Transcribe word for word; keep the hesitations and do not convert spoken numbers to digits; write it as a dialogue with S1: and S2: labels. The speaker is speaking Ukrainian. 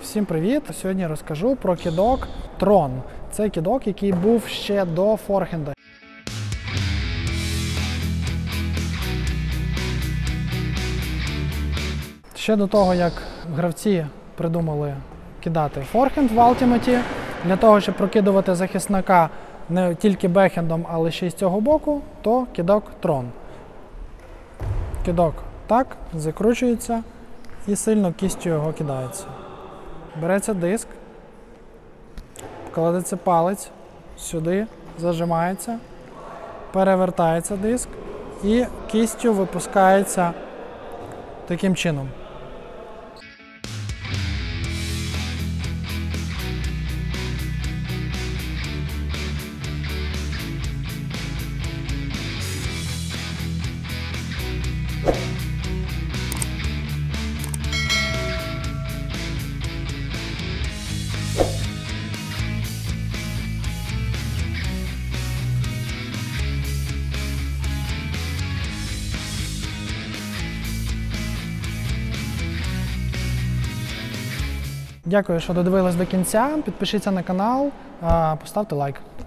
S1: Всім привіт! Сьогодні розкажу про кидок Tron. Це кидок, який був ще до форхенда. Ще до того, як гравці придумали кидати форхенд в Ultimate, для того, щоб прокидувати захисника не тільки бекхендом, але ще й з цього боку, то кидок Tron. Кидок так, закручується і сильно кістю його кидається. Береться диск, кладеться палець сюди, зажимається, перевертається диск і кістю випускається таким чином. Дякую, що додивились до кінця. Підпишіться на канал, поставте лайк.